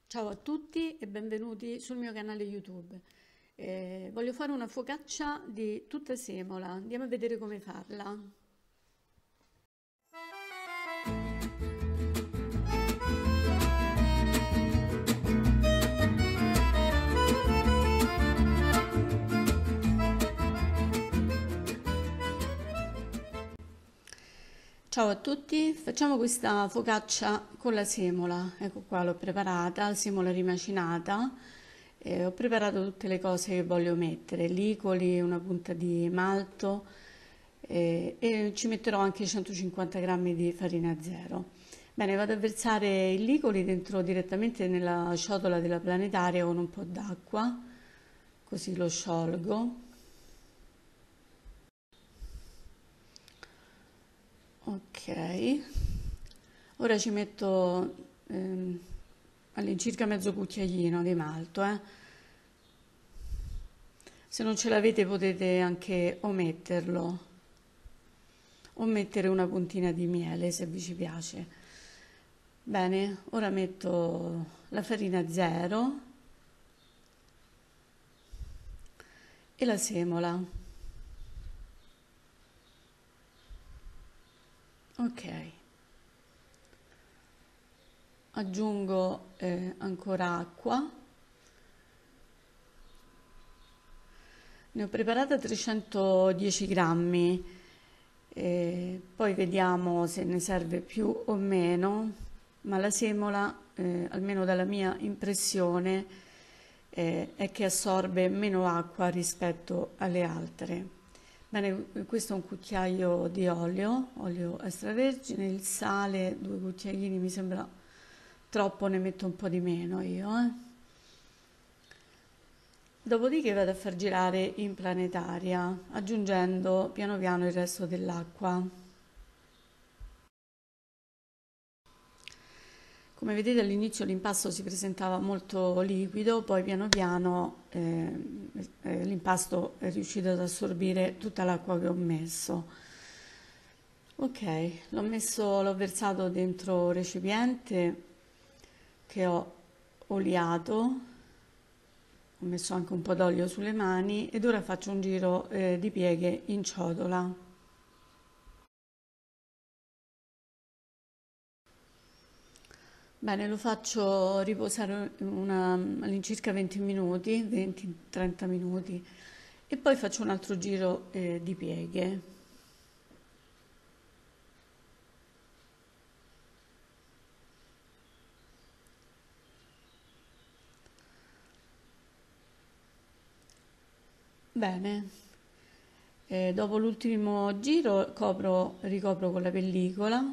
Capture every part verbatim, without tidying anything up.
Ciao a tutti e benvenuti sul mio canale YouTube. Eh, voglio fare una focaccia di tutta semola, andiamo a vedere come farla. Ciao a tutti, facciamo questa focaccia con la semola. Ecco qua, l'ho preparata, semola rimacinata. Eh, ho preparato tutte le cose che voglio mettere, licoli, una punta di malto eh, e ci metterò anche centocinquanta grammi di farina zero. Bene, vado a versare i licoli dentro direttamente nella ciotola della planetaria con un po' d'acqua, così lo sciolgo. Ok, ora ci metto ehm, all'incirca mezzo cucchiaino di malto, eh. Se non ce l'avete potete anche ometterlo o mettere una puntina di miele se vi ci piace. Bene, ora metto la farina zero e la semola. Ok, aggiungo eh, ancora acqua. Ne ho preparata trecentodieci grammi, eh, poi vediamo se ne serve più o meno, ma la semola, eh, almeno dalla mia impressione, eh, è che assorbe meno acqua rispetto alle altre. Bene, questo è un cucchiaio di olio, olio extravergine, il sale, due cucchiaini, mi sembra troppo, ne metto un po' di meno io, eh. Dopodiché vado a far girare in planetaria, aggiungendo piano piano il resto dell'acqua. Come vedete all'inizio l'impasto si presentava molto liquido, poi piano piano eh, eh, l'impasto è riuscito ad assorbire tutta l'acqua che ho messo. Ok, l'ho messo, l'ho versato dentro un recipiente che ho oliato, ho messo anche un po' d'olio sulle mani ed ora faccio un giro eh, di pieghe in ciotola. Bene, lo faccio riposare una- all'incirca venti minuti, venti trenta minuti e poi faccio un altro giro eh, di pieghe. Bene, eh, dopo l'ultimo giro copro, ricopro con la pellicola.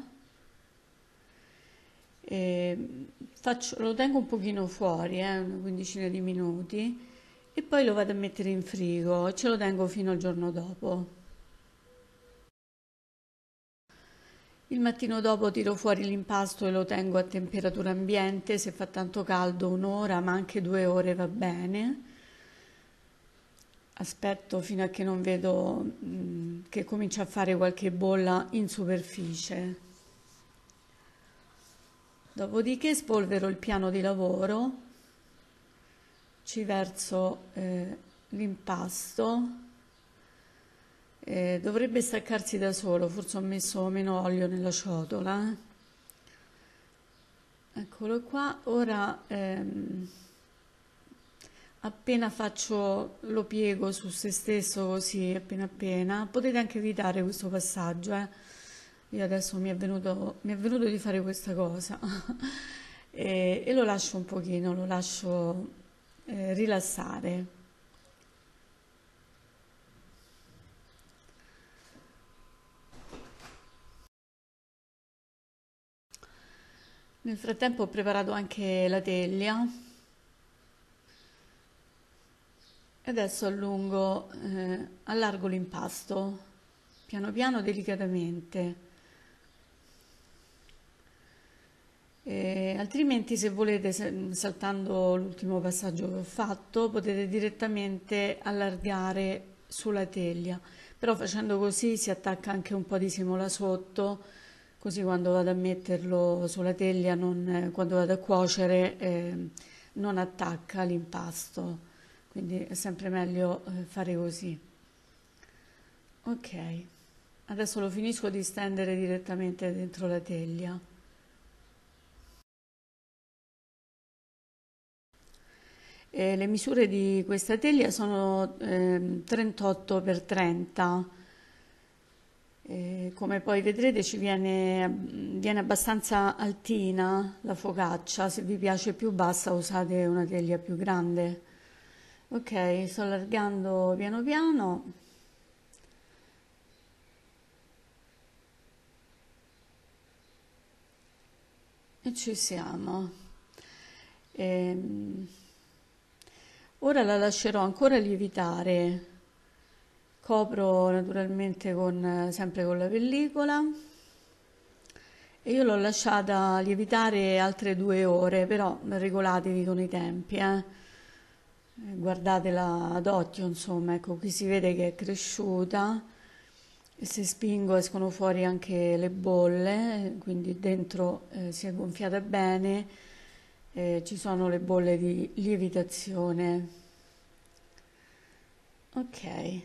E faccio- lo tengo un pochino fuori, eh, una quindicina di minuti, e poi lo vado a mettere in frigo e ce lo tengo fino al giorno dopo. Il mattino dopo tiro fuori l'impasto e lo tengo a temperatura ambiente, se fa tanto caldo un'ora, ma anche due ore va bene. Aspetto fino a che non vedo mm, che comincia a fare qualche bolla in superficie. Dopodiché spolvero il piano di lavoro, ci verso eh, l'impasto, eh, dovrebbe staccarsi da solo, forse ho messo meno olio nella ciotola. eh. Eccolo qua, ora ehm, appena faccio lo piego su se stesso così, appena appena, potete anche evitare questo passaggio, eh. Io adesso mi è venuto, mi è venuto di fare questa cosa e, e lo lascio un pochino, lo lascio eh, rilassare. Nel frattempo ho preparato anche la teglia e adesso allungo, eh, allargo l'impasto piano piano, delicatamente. E altrimenti, se volete, se- saltando l'ultimo passaggio che ho fatto, potete direttamente allargare sulla teglia, però facendo così si attacca anche un po' di semola sotto, così quando vado a metterlo sulla teglia, non, quando vado a cuocere, eh, non attacca l'impasto, quindi è sempre meglio eh, fare così. Ok, adesso lo finisco di stendere direttamente dentro la teglia. E le misure di questa teglia sono ehm, trentotto per trenta. E come poi vedrete ci viene, viene abbastanza altina la focaccia, se vi piace più bassa usate una teglia più grande. Ok, sto allargando piano piano. E ci siamo. Ehm, ora la lascerò ancora lievitare. Copro naturalmente con, sempre con la pellicola e io l'ho lasciata lievitare altre due ore, però regolatevi con i tempi, eh. Guardatela ad occhio, insomma, ecco, qui si vede che è cresciuta e se spingo escono fuori anche le bolle, quindi dentro eh, si è gonfiata bene, eh, ci sono le bolle di lievitazione. Ok.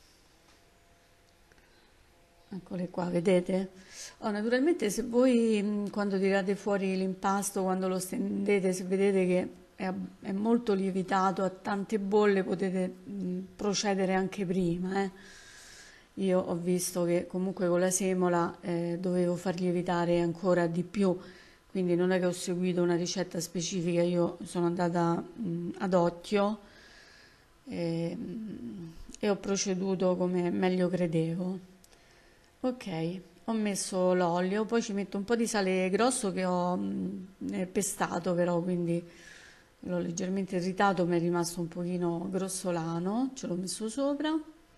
Eccole qua, vedete? Oh, naturalmente se voi mh, quando tirate fuori l'impasto, quando lo stendete, se vedete che è, è molto lievitato, ha tante bolle, potete mh, procedere anche prima, eh. Io ho visto che comunque con la semola eh, dovevo far lievitare ancora di più, quindi non è che ho seguito una ricetta specifica, io sono andata mh, ad occhio e, e ho proceduto come meglio credevo. Ok, ho messo l'olio, poi ci metto un po' di sale grosso che ho mh, eh, pestato però, quindi l'ho leggermente irritato, mi è rimasto un pochino grossolano, ce l'ho messo sopra.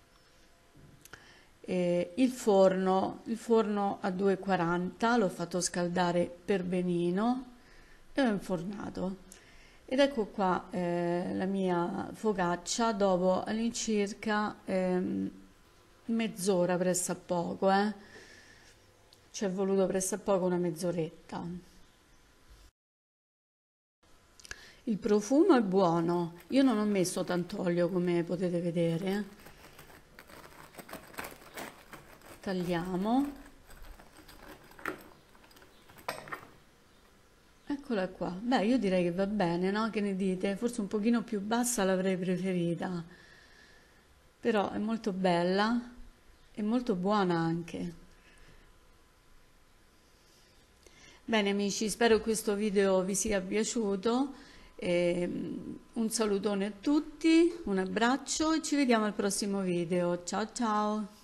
E il forno, il forno a duecentoquaranta, l'ho fatto scaldare per benino e ho infornato. Ed ecco qua eh, la mia focaccia dopo all'incirca ehm, mezz'ora pressappoco, eh. Ci è voluto pressappoco una mezz'oretta. Il profumo è buono, io non ho messo tanto olio come potete vedere. Tagliamo. Eccola qua. Beh, io direi che va bene, no? Che ne dite? Forse un pochino più bassa l'avrei preferita, però è molto bella e molto buona anche. Bene amici, spero che questo video vi sia piaciuto. E, mm, un salutone a tutti, un abbraccio e ci vediamo al prossimo video. Ciao ciao!